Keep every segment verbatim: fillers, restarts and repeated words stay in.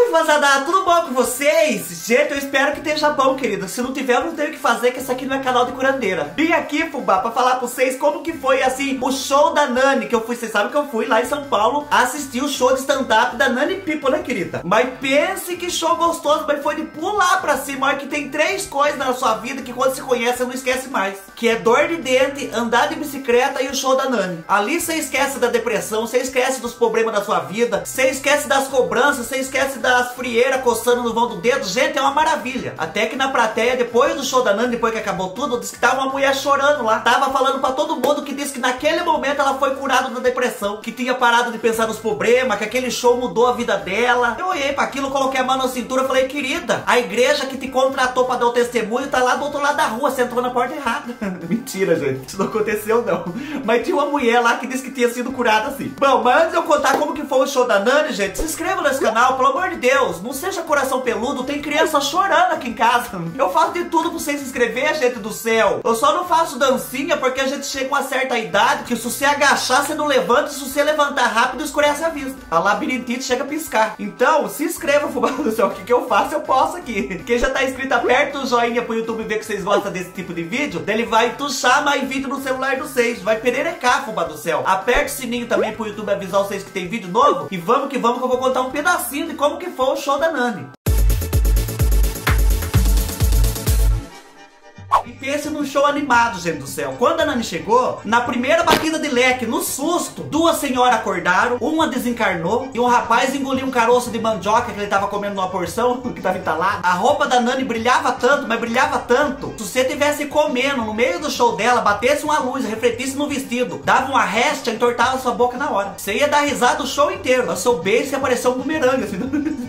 Oi, vazada, tudo bom com vocês? Gente, eu espero que esteja bom, querida. Se não tiver, eu não tenho o que fazer, que esse aqui não é canal de curandeira. Vim aqui, fubá, pra falar pra vocês como que foi, assim, o show da Nani, que eu fui, vocês sabem que eu fui lá em São Paulo assistir o show de stand-up da Nani People, né, querida? Mas pense que show gostoso, mas foi de pular pra cima. Olha que tem três coisas na sua vida que quando se conhece, você não esquece mais. Que é dor de dente, andar de bicicleta e o show da Nani. Ali você esquece da depressão, você esquece dos problemas da sua vida, você esquece das cobranças, você esquece das frieiras coçando no vão do dedo. Gente, é uma maravilha. Até que na plateia, depois do show da Nani, depois que acabou tudo, disse que tava uma mulher chorando lá. Tava falando pra todo mundo que disse que naquele momento ela foi curada da depressão, que tinha parado de pensar nos problemas, que aquele show mudou a vida dela. Eu olhei pra aquilo, coloquei a mão na cintura e falei, querida, a igreja que te contratou pra dar o testemunho tá lá do outro lado da rua, você entrou na porta errada. Mentira, gente, isso não aconteceu não. Mas tinha uma mulher lá que disse que tinha sido curada assim. Bom, mas antes de eu contar como que foi o show da Nani, gente, se inscreva nesse canal, pelo amor de Deus. Não seja coração peludo, tem criança chorando aqui em casa. Eu faço de tudo pra vocês se inscrever, gente do céu. Eu só não faço dancinha porque a gente chega com uma certa idade que se você agachar, você não levanta, e se você levantar rápido, escurece a vista. A labirintite chega a piscar. Então, se inscreva, fubá do céu. O que que eu faço, eu posso aqui. Quem já tá inscrito, aperta o joinha pro YouTube ver que vocês gostam desse tipo de vídeo. Daí ele vai tuchar mais vídeo no celular de vocês. Vai pererecar, fubá do céu. Aperta o sininho também pro YouTube avisar vocês que tem vídeo novo. E vamos que vamos que eu vou contar um pedacinho de como que foi o show da Nani. E pense num show animado, gente do céu. Quando a Nani chegou, na primeira batida de leque, no susto, duas senhoras acordaram, uma desencarnou e um rapaz engoliu um caroço de mandioca que ele tava comendo numa porção, que tava entalado. A roupa da Nani brilhava tanto, mas brilhava tanto. Se você tivesse comendo no meio do show dela, batesse uma luz, refletisse no vestido, dava uma réstia, entortava sua boca na hora. Você ia dar risada o show inteiro. No seu beijo, você apareceu um bumerangue, assim.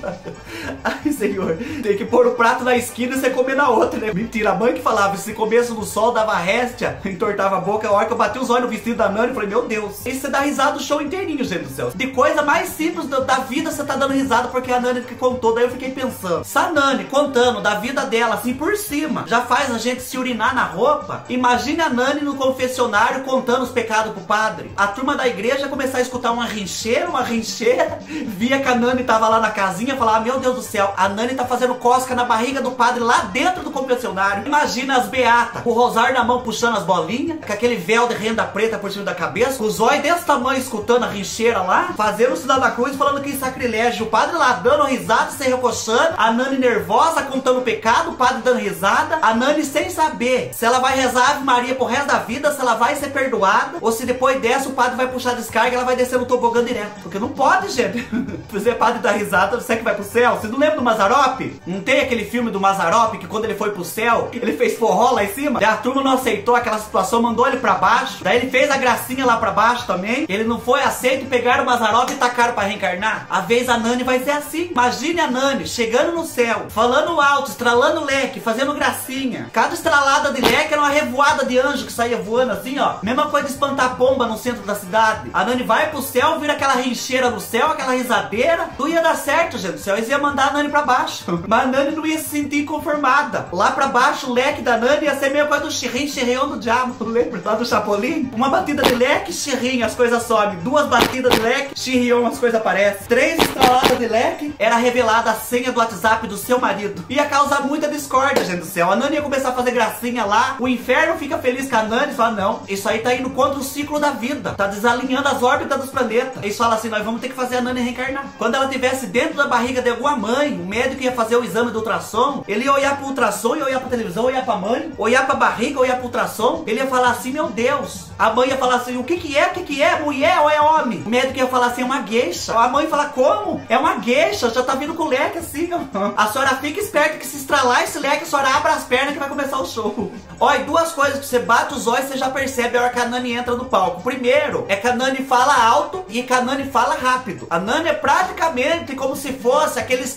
Ai, senhor, tem que pôr o prato na esquina e você comer na outra, né? Mentira, a mãe que falava, se começo no sol, dava réstia, entortava a boca. A hora que eu bati os olhos no vestido da Nani, eu falei, meu Deus. E você dá risada o show inteirinho, gente do céu. De coisa mais simples da, da vida, você tá dando risada porque a Nani que contou. Daí eu fiquei pensando, se a Nani contando da vida dela, assim, por cima, já faz a gente se urinar na roupa, imagine a Nani no confessionário contando os pecados pro padre. A turma da igreja começar a escutar uma rincheira, uma rincheira, via que a Nani tava lá na casinha, falava, meu Deus do céu, a Nani tá fazendo cosca na barriga do padre lá dentro do confessionário. Imagina as beatas, com o rosário na mão puxando as bolinhas, com aquele véu de renda preta por cima da cabeça, com os olhos desse tamanho escutando a rincheira lá, fazendo o sinal da cruz, falando que é sacrilégio. O padre lá dando risada, se recoxando, a Nani nervosa, contando o pecado, o padre dando risada, a Nani sem saber se ela vai rezar Ave Maria pro resto da vida, se ela vai ser perdoada, ou se depois dessa o padre vai puxar a descarga e ela vai descer no tobogã direto. Porque não pode, gente. Você é padre da risada, você que vai pro céu. Você não lembra do Mazzaropi? Não tem aquele filme do Mazzaropi que quando ele foi pro céu, ele fez forró lá em cima? E a turma não aceitou aquela situação, mandou ele pra baixo. Daí ele fez a gracinha lá pra baixo também. Ele não foi aceito, pegaram o Mazzaropi e tacaram pra reencarnar. A vez a Nani vai ser assim. Imagine a Nani chegando no céu, falando alto, estralando leque, fazendo gracinha. Cada estralada de leque era uma revoada de anjo que saía voando assim, ó. Mesma coisa de espantar pomba no centro da cidade. A Nani vai pro céu, vira aquela rincheira no céu, aquela risadeira. Tudo ia dar certo, gente do céu. Eles iam mandar a Nani pra baixo. Mas a Nani não ia se sentir inconformada. Lá pra baixo, o leque da Nani ia ser meio coisa do Xirrim, Xirrião do diabo. Lembra? Lá do Chapolin? Uma batida de leque, Xirrim, as coisas sobem. Duas batidas de leque, Xirrião, as coisas aparecem. Três estraladas de leque, era revelada a senha do WhatsApp do seu marido. Ia causar muita discórdia, gente do céu. A Nani ia começar a fazer gracinha lá. O inferno fica feliz com a Nani e fala, não, isso aí tá indo contra o ciclo da vida. Tá desalinhando as órbitas dos planetas. Eles falam assim, nós vamos ter que fazer a Nani reencarnar. Quando ela estivesse dentro da barriga de alguma mãe, o médico ia fazer o exame do ultrassom, ele ia olhar pro ultrassom, ia olhar pra televisão, olhar pra mãe, olhar pra barriga, olhar pro ultrassom, ele ia falar assim, meu Deus. A mãe ia falar assim, o que que é? O que que é? Mulher ou é homem? O médico ia falar assim, é uma gueixa. A mãe ia falar, como? É uma gueixa, já tá vindo com o leque assim, ó. A senhora fica esperta que se estralar esse leque, a senhora abre as pernas que vai começar o show. Olha, duas coisas que você bate os olhos, você já percebe a hora que a Nani entra no palco. Primeiro, é que a Nani fala alto e que a Nani fala rápido. A Nani é praticamente como se fosse aqueles carros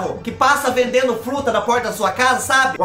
carro que passa vendendo fruta na porta da sua casa, sabe?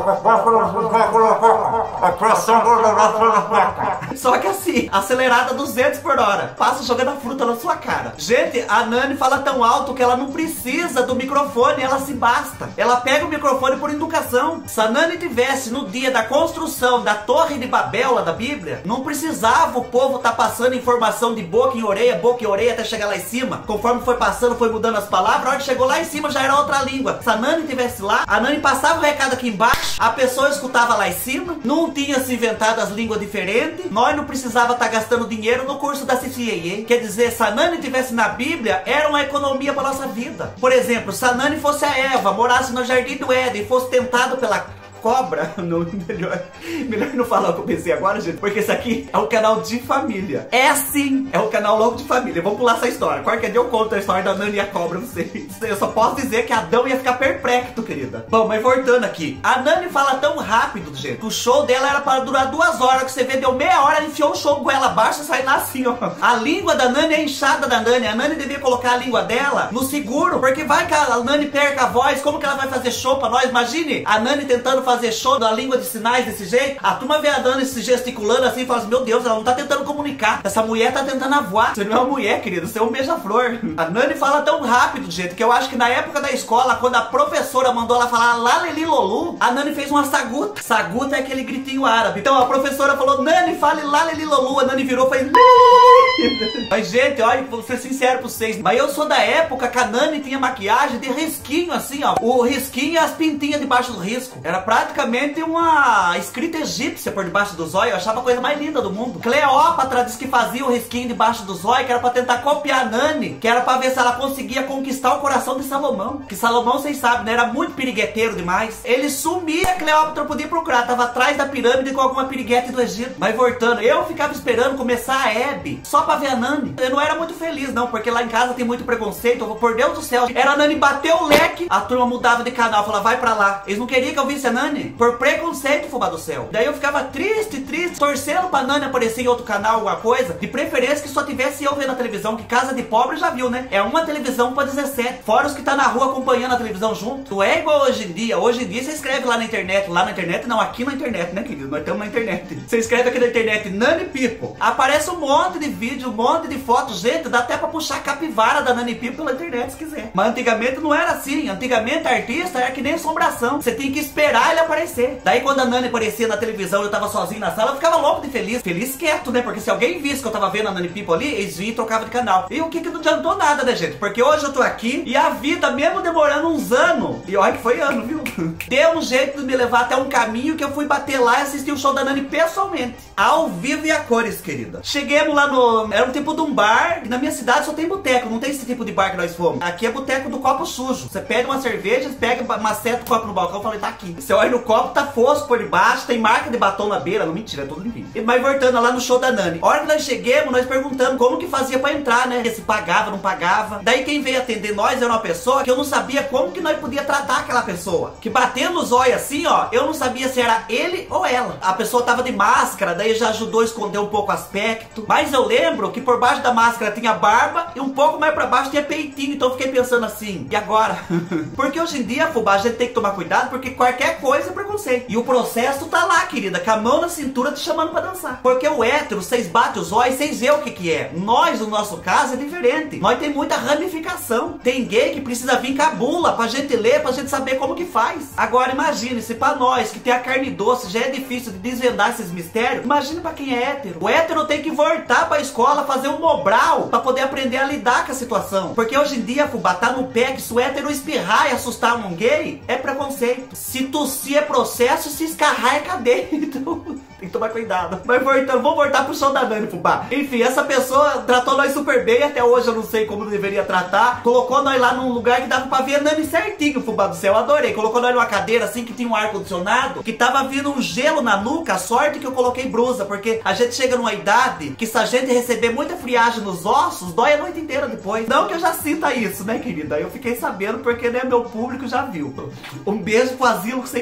Só que assim, acelerada duzentos por hora. Passa jogando a fruta na sua cara. Gente, a Nani fala tão alto que ela não precisa do microfone, ela se basta. Ela pega o microfone por educação. Se a Nani tivesse no dia da construção da Torre de Babel, lá da Bíblia, não precisava o povo tá passando informação de boca em orelha, boca em orelha, até chegar lá em cima. Conforme foi passando, foi mudando as palavras. A hora que chegou lá em cima já era outra língua. Se a Nani tivesse lá, a Nani passava o recado aqui embaixo, a pessoa escutava lá em cima, não tinha se inventado as línguas diferentes, nós não precisava estar tá gastando dinheiro no curso da C C A A. Quer dizer, se a Nani tivesse na Bíblia, era uma economia para nossa vida. Por exemplo, se a Nani fosse a Eva, morasse no Jardim do Éden e fosse tentado pela cobra, não, melhor, melhor não falar o que eu pensei agora, gente, porque esse aqui é um canal de família. É sim, é um canal logo de família. Vamos pular essa história. Qualquer dia eu conto a história da Nani e a cobra pra vocês. Eu só posso dizer que Adão ia ficar perplexo, querida. Bom, mas voltando aqui. A Nani fala tão rápido, gente. O show dela era para durar duas horas, que você vê, deu meia hora, ela enfiou o show com ela abaixo e sai lá assim, ó. A língua da Nani é a inchada da Nani. A Nani devia colocar a língua dela no seguro, porque vai que a Nani perca a voz. Como que ela vai fazer show pra nós? Imagine a Nani tentando fazer show na língua de sinais desse jeito. A turma vê a Nani se gesticulando assim e fala assim, meu Deus, ela não tá tentando comunicar. Essa mulher tá tentando voar. Você não é uma mulher, querido, você é um beija-flor. A Nani fala tão rápido, gente, que eu acho que na época da escola, quando a professora mandou ela falar laleli lolu, a Nani fez uma saguta. Saguta é aquele gritinho árabe. Então a professora falou, Nani, fale laleli lolu. A Nani virou e fez... Mas, gente, olha, vou ser sincero pra vocês, mas eu sou da época que a Nani tinha maquiagem de risquinho, assim, ó. O risquinho e as pintinhas debaixo do risco. Era praticamente uma escrita egípcia por debaixo do zóio. Eu achava a coisa mais linda do mundo. Cleópatra disse que fazia o risquinho debaixo do zóio, que era pra tentar copiar a Nani, que era pra ver se ela conseguia conquistar o coração de Salomão. Que Salomão, vocês sabem, né? Era muito pirigueteiro demais. Ele sumia, a Cleópatra podia procurar. Tava atrás da pirâmide com alguma piriguete do Egito. Mas voltando, eu ficava esperando começar a Hebe só pra ver a Nani. Eu não era muito feliz, não, porque lá em casa tem muito preconceito. Eu vou, por Deus do céu, era a Nani bater o leque, a turma mudava de canal, falava, vai pra lá. Eles não queriam que eu visse a Nani, por preconceito, fubá do céu. Daí eu ficava triste, triste, torcendo pra Nani aparecer em outro canal, alguma coisa. De preferência que só tivesse eu vendo na televisão, que casa de pobre já viu, né? É uma televisão pra dezessete. Fora os que tá na rua acompanhando a televisão junto. Não é igual hoje em dia. Hoje em dia você escreve lá na internet. Lá na internet, não, aqui na internet, né, querido? Nós estamos na internet. Você escreve aqui na internet, Nani People. Aparece um monte de vídeo, um monte de fotos. Gente, dá até pra puxar a capivara da Nani People pela internet se quiser. Mas antigamente não era assim. Antigamente artista era que nem assombração. Você tinha que esperar ele aparecer. Daí quando a Nani aparecia na televisão, eu tava sozinho na sala, eu ficava louco de feliz. Feliz quieto, né? Porque se alguém visse que eu tava vendo a Nani People ali, eles vinham e trocavam de canal. E o que que não adiantou nada, né, gente? Porque hoje eu tô aqui e a vida, mesmo demorando uns anos, e olha que foi ano, viu? Deu um jeito de me levar até um caminho que eu fui bater lá e assistir o show da Nani pessoalmente. Ao vivo e a cores, querida. Cheguemos lá no... Era um tipo de um bar. Na minha cidade só tem boteco, não tem esse tipo de bar que nós fomos. Aqui é boteco do copo sujo. Você pega uma cerveja, pega uma seta do copo no balcão, eu falei, tá aqui. Você olha no copo, tá fosco por debaixo, tem marca de batom na beira. Não, mentira, é tudo limpinho. Mas voltando lá no show da Nani. A hora que nós chegamos, nós perguntamos como que fazia pra entrar, né? Se pagava, não pagava. Daí quem veio atender nós era uma pessoa que eu não sabia como que nós podia tratar aquela pessoa. Que batendo os olhos assim, ó, eu não sabia se era ele ou ela. A pessoa tava de máscara, daí já ajudou a esconder um pouco o aspecto. Mas eu lembro que por baixo da máscara tinha barba e um pouco mais pra baixo tinha peitinho. Então eu fiquei pensando assim, e agora? Porque hoje em dia, fubá, a gente tem que tomar cuidado porque qualquer coisa é preconceito. E o processo tá lá, querida, com a mão na cintura te chamando pra dançar. Porque o hétero, vocês batem os olhos, vocês veem o que que é. Nós, no nosso caso, é diferente. Nós tem muita ramificação. Tem gay que precisa vir com a bula pra gente ler, pra gente saber como que faz. Agora imagine, se pra nós que tem a carne doce já é difícil de desvendar esses mistérios, imagine pra quem é hétero. O hétero tem que voltar pra escola, fazer um mobral pra poder aprender a lidar com a situação. Porque hoje em dia, fubá, tá no pé que se o hétero espirrar e assustar um gay, é preconceito. Se tossir é processo, se escarrar é cadeia. Então... tem que tomar cuidado. Mas voltando, vamos voltar pro show da Nani, fubá. Enfim, essa pessoa tratou nós super bem. Até hoje eu não sei como deveria tratar. Colocou nós lá num lugar que dava pra ver a Nani certinho, fubá do céu. Eu adorei. Colocou nós numa cadeira assim que tinha um ar-condicionado, que tava vindo um gelo na nuca. A sorte que eu coloquei brusa, porque a gente chega numa idade que se a gente receber muita friagem nos ossos, dói a noite inteira depois. Não que eu já sinta isso, né, querida? Eu fiquei sabendo porque, né, meu público já viu. Um beijo pro asilo que vocês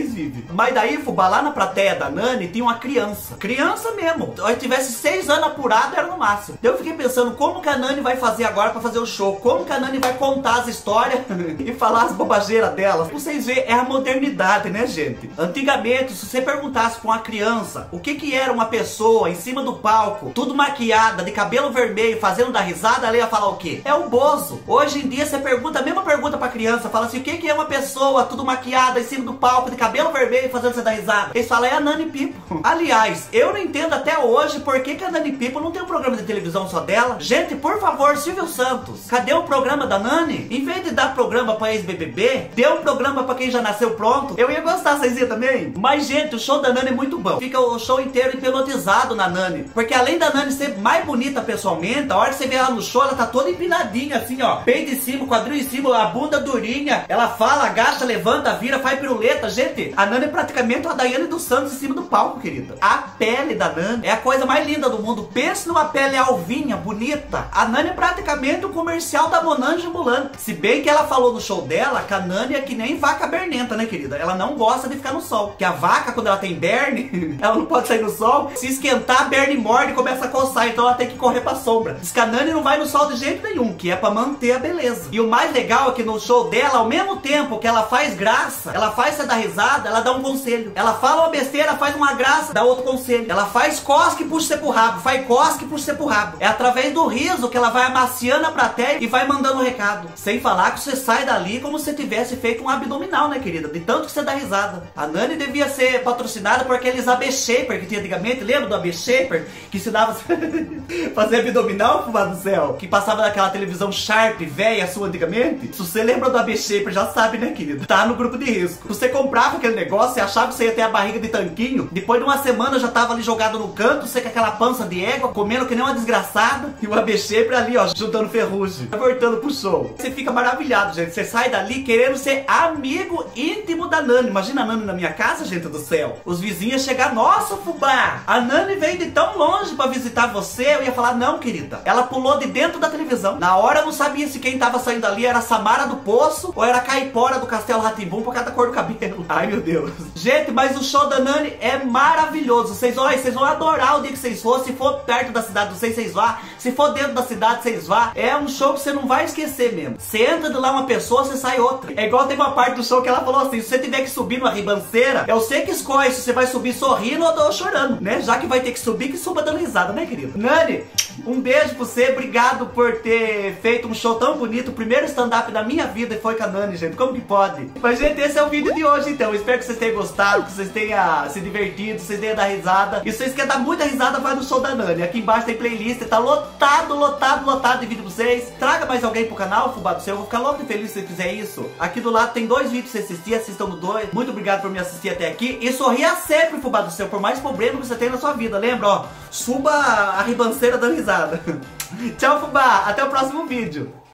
vocês vivem. Mas daí, fubá, lá na plateia da Nani tinha uma criança. Criança mesmo. Se tivesse seis anos apurado, era no máximo. Eu fiquei pensando, como que a Nani vai fazer agora pra fazer o show? Como que a Nani vai contar as histórias e falar as bobageiras delas? Pra vocês verem, é a modernidade, né, gente? Antigamente, se você perguntasse pra uma criança o que que era uma pessoa em cima do palco, tudo maquiada, de cabelo vermelho, fazendo dar risada, ela ia falar o quê? É o Bozo. Hoje em dia, você pergunta a mesma pergunta pra criança, fala assim, o que que é uma pessoa tudo maquiada em cima do palco, de cabelo vermelho, fazendo você dar risada? Eles falam, é a Nani People. Aliás, eu não entendo até hoje por que que a Nani People não tem um programa de televisão só dela. Gente, por favor, Silvio Santos, cadê o programa da Nani? Em vez de dar programa pra ex-B B B, dê um programa pra quem já nasceu pronto. Eu ia gostar, vocês iam também? Mas, gente, o show da Nani é muito bom. Fica o show inteiro hipnotizado na Nani. Porque além da Nani ser mais bonita pessoalmente, a hora que você vê ela no show, ela tá toda empinadinha, assim, ó. Peito em cima, quadril em cima, a bunda durinha. Ela fala, agacha, levanta, vira, faz piruleta. Gente, a Nani é praticamente a Daiane dos Santos em cima do palco, querida. A pele da Nani é a coisa mais linda do mundo. Pense numa pele alvinha, bonita. A Nani é praticamente o comercial da Monange ambulante. Se bem que ela falou no show dela que a Nani é que nem vaca bernenta, né, querida? Ela não gosta de ficar no sol. Que a vaca, quando ela tem berne, ela não pode sair no sol. Se esquentar, a berne morde e começa a coçar. Então ela tem que correr pra sombra. Diz que a Nani não vai no sol de jeito nenhum, que é pra manter a beleza. E o mais legal é que no show dela, ao mesmo tempo que ela faz graça, ela faz você dar risada, ela dá um conselho. Ela fala uma besteira, faz uma graça, dá outro conselho. Ela faz cosque e puxa você pro rabo. Faz cosque e puxa você pro rabo. É através do riso que ela vai amaciando a plateia e vai mandando um recado. Sem falar que você sai dali como se tivesse feito um abdominal, né, querida? De tanto que você dá risada. A Nani devia ser patrocinada por aqueles A B Shaper que tinha antigamente. Lembra do A B Shaper? Que ensinava fazer abdominal, fumado do céu? Que passava naquela televisão Sharp, velha sua antigamente? Se você lembra do A B Shaper, já sabe, né, querida? Tá no grupo de risco. Você comprava aquele negócio e achava que você ia ter a barriga de tanquinho. Depois de uma semana já tava ali jogado no canto, você com aquela pança de égua, comendo que nem uma desgraçada. E o A B Shaper ali, ó, juntando ferrugem. Voltando pro show. Você fica maravilhado, gente. Você sai dali querendo ser amigo íntimo da Nani. Imagina a Nani na minha casa, gente do céu. Os vizinhos chegar, nossa, fubá, a Nani veio de tão longe pra visitar você. Eu ia falar, não, querida. Ela pulou de dentro da televisão. Na hora eu não sabia se quem tava saindo ali era a Samara do Poço ou era a Caipora do Castelo Rá-Tim-Bum por causa da cor do cabelo. Ai, meu Deus. Gente, mas o show da Nani é maravilhoso. Vocês, olha, vocês vão adorar o dia que vocês for. Se for perto da cidade de vocês, vocês vá. Se for dentro da cidade, vocês vá. É um show que você não vai esquecer mesmo. Você entra de lá uma pessoa, você sai outra. É igual teve uma parte do show que ela falou assim, se você tiver que subir numa ribanceira, é você que escolhe se você vai subir sorrindo ou chorando, né? Já que vai ter que subir, que suba dando risada, né, querido? Nani, um beijo pra você. Obrigado por ter feito um show tão bonito. O primeiro stand-up da minha vida foi com a Nani, gente. Como que pode? Mas, gente, esse é o vídeo de hoje, então. Espero que vocês tenham gostado, que vocês tenham se divertido, que vocês tenham dado risada. E se vocês querem dar muita risada, vai no show da Nani. Aqui embaixo tem playlist, tá lotado, lotado, lotado de vídeo pra vocês. Traga mais alguém pro canal, fubá do céu. Eu vou ficar louco e feliz se você fizer isso. Aqui do lado tem dois vídeos pra você assistir, assistam no dois. Muito obrigado por me assistir até aqui. E sorria sempre, fubá do céu, por mais problema que você tem na sua vida. Lembra, ó, suba a ribanceira dando risada. Tchau, fubá. Até o próximo vídeo.